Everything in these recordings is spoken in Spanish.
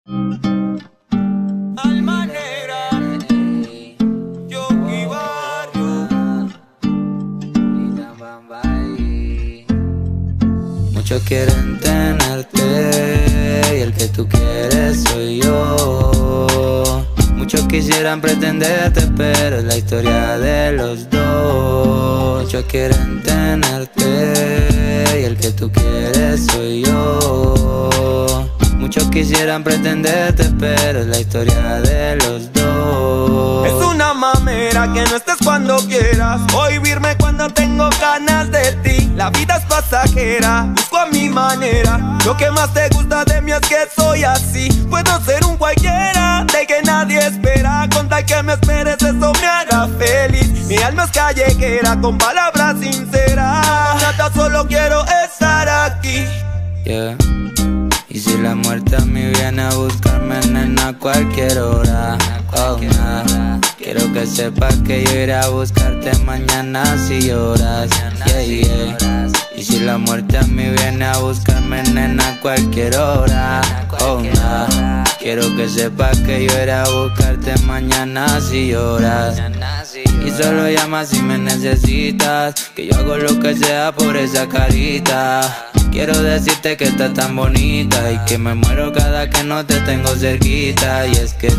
Alma Negra, Yoki Barrio. Muchos quieren tenerte y el que tú quieres soy yo. Muchos quisieran pretenderte, pero es la historia de los dos. Muchos quieren tenerte y el que tú quieres soy yo. Muchos quisieran pretenderte, pero es la historia de los dos. Es una mamera que no estés cuando quieras, o vivirme cuando tengo ganas de ti. La vida es pasajera, busco a mi manera. Lo que más te gusta de mí es que soy así. Puedo ser un cualquiera, de que nadie espera. Con tal que me esperes, eso me hará feliz. Mi alma es callejera, con palabras sinceras. Nada, solo quiero estar aquí. Yeah. Y si la muerte a mí viene a buscarme, nena, a cualquier hora, oh, nah. Quiero que sepas que yo iré a buscarte mañana si lloras, yeah, yeah. Y si la muerte a mí viene a buscarme, nena, a cualquier hora, oh, nah. Quiero que sepas que yo iré a buscarte mañana si lloras. Y solo llama si me necesitas, que yo hago lo que sea por esa carita. Quiero decirte que estás tan bonita y que me muero cada que no te tengo cerquita. Y es que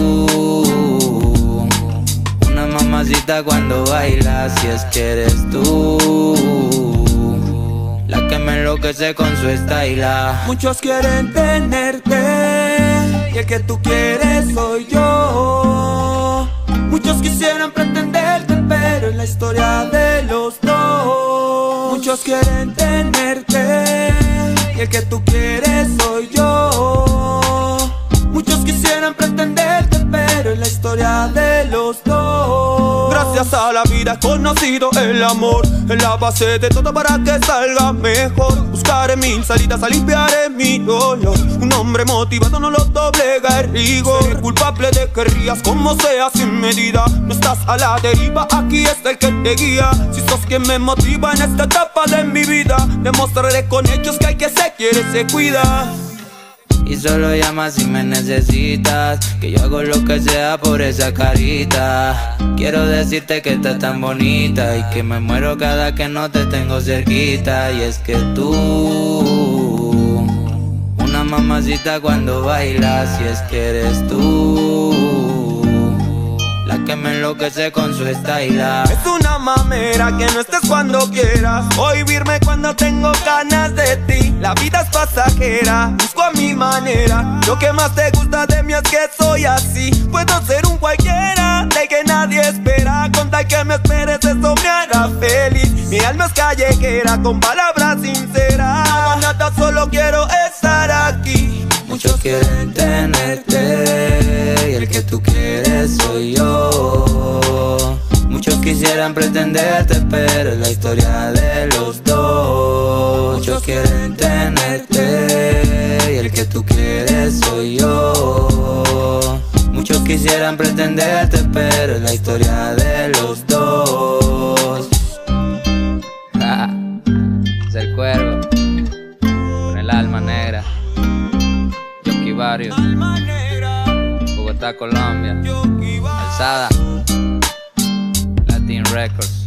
tú, una mamacita cuando bailas, y es que eres tú la que me enloquece con su style. Muchos quieren tenerte y el que tú quieres soy yo. Muchos quisieran pretenderte, pero es la historia de los dos. Muchos quieren tenerte y el que tú quieres soy yo. Muchos quisieran pretenderte, pero es la historia de los dos. Gracias a la vida he conocido el amor, es la base de todo para que salga mejor. Buscaré mil salidas a limpiar mi dolor. Un hombre motivado no lo doblega el rigor. Seré culpable de que rías como sea sin medida. No estás a la deriva, aquí está el que te guía. Si sos quien me motiva en esta etapa de mi vida, demostraré con hechos que hay que se quiere, se cuida. Y solo llama si me necesitas, que yo hago lo que sea por esa carita. Quiero decirte que estás tan bonita y que me muero cada que no te tengo cerquita. Y es que tú, una mamacita cuando bailas, y es que eres tú la que me enloquece con su style. Es una mamera que no estés cuando quieras, o vivirme cuando tengo ganas de ti. La vida es pasajera, busco a mi manera. Lo que más te gusta de mí es que soy así. Puedo ser un cualquiera, de que nadie espera. Con tal que me esperes, eso me hará feliz. Mi alma es callejera, con palabras sinceras. No, nada, solo quiero estar aquí. Muchos quieren tenerte y el que tú quieres soy yo. Muchos quisieran pretenderte, pero es la historia de los dos. Muchos quieren tenerte y el que tú quieres soy yo. Muchos quisieran pretenderte, pero es la historia de los dos. Es el cuervo con el alma negra. Yoki Barrio, Bogotá, Colombia. Alzada, Latin Records.